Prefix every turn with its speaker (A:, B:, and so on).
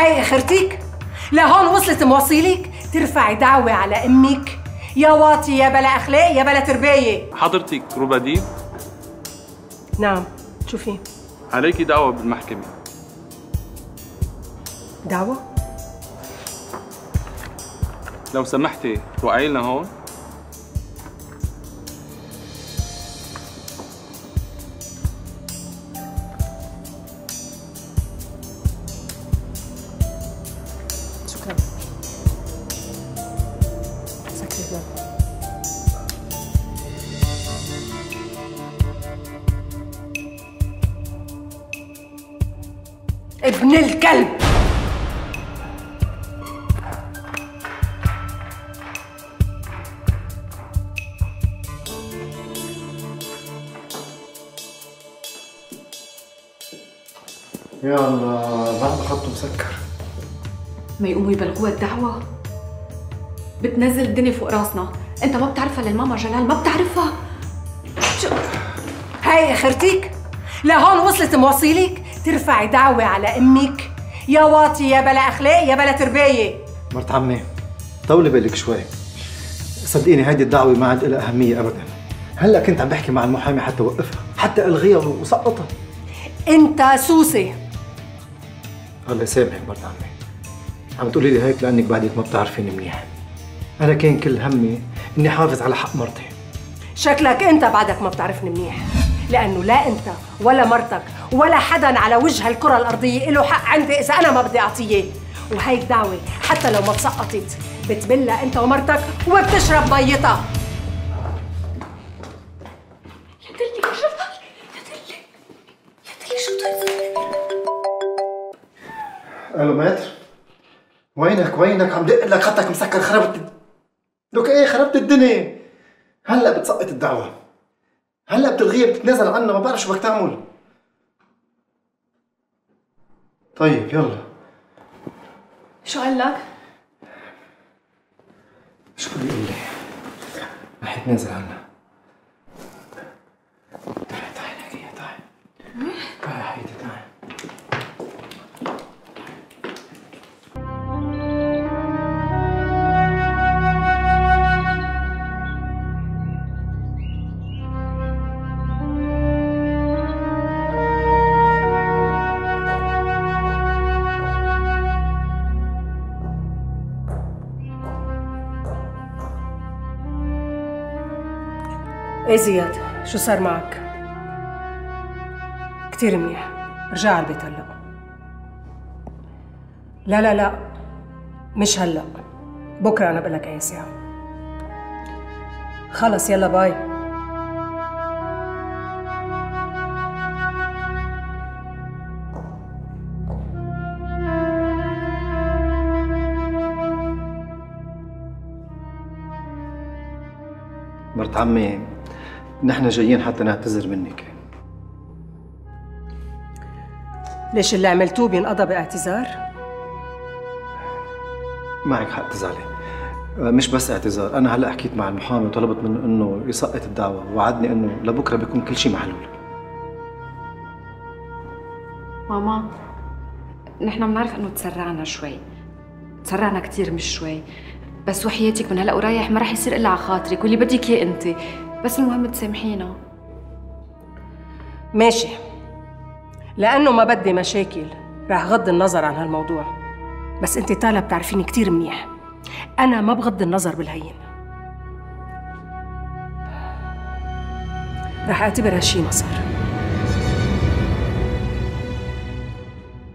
A: هاي اخرتيك؟ لهون وصلت موصيلك؟ ترفعي دعوة على امك؟ يا واطي يا بلا اخلاق يا بلا تربية.
B: حضرتك روباديب؟
A: نعم، شو في؟
B: عليكي دعوة بالمحكمة.
A: دعوة؟
B: لو سمحتي توقعي لنا هون.
A: شكرا. سكري الباب. ابن الكلب!
C: يا الله بعد خطه مسكر.
D: ما يقوموا يبلغوها الدعوة؟ بتنزل الدنيا فوق راسنا، انت ما بتعرفها للماما جلال، ما بتعرفها. شو
A: هاي اخرتيك؟ لهون وصلت موصيلك؟ ترفعي دعوة على امك؟ يا واطي يا بلا اخلاق يا بلا تربية.
C: مرت عمي طولي بالك شوي، صدقيني هيدي الدعوة ما عاد لها أهمية أبدا. هلا كنت عم بحكي مع المحامي حتى وقفها، حتى ألغيها وسقطها.
A: انت سوسي.
C: الله يسامحك مرت عمي، عم تقولي لي هيك لأنك بعدك ما بتعرفيني منيح. أنا كان كل همي إني حافظ على حق مرتي.
A: شكلك انت بعدك ما بتعرفني منيح، لانه لا انت ولا مرتك ولا حدا على وجه الكرة الارضية له حق عندي اذا انا ما بدي اعطيه. وهيك دعوة حتى لو ما تسقطت بتبلها انت ومرتك وبتشرب ميتها.
D: يا دلي يا جلال، يا دلي يا دلي، شو بتعمل؟
C: الو ماتر، وينك عم دق لك خطك مسكر، خربت لك ايه، خربت الدنيا. هلا بتسقط الدعوة، هلا بتلغيها، بتتنازل عنها، ما بعرف شو بدك تعمل. طيب يلا.
D: شو قال لك؟
C: شو بده يقول لي؟ رح يتنازل عنها. تعي نحكيها، تعي يا حياتي تعي.
A: ايه زياد، شو صار معك؟ كتير منيح، رجع على البيت هلا. لا مش هلا، بكره انا بقول لك اي ساعه. خلص يلا باي.
C: مرت عمي نحن جايين حتى نعتذر منك.
A: ليش اللي عملتوه بينقضى باعتذار؟
C: معك حق تزعلي، مش بس اعتذار، انا هلا حكيت مع المحامي وطلبت منه انه يسقط الدعوه، ووعدني انه لبكره بيكون كل شيء محلول.
D: ماما نحن بنعرف انه تسرعنا شوي، تسرعنا كثير مش شوي، بس وحياتك من هلا ورايح ما رح يصير الا على خاطرك واللي بدك اياه انت، بس المهم تسامحينا.
A: ماشي، لأنه ما بدي مشاكل رح غض النظر عن هالموضوع، بس انت طالع بتعرفيني كتير منيح، أنا ما بغض النظر بالهين. رح أعتبر هالشي ما صار.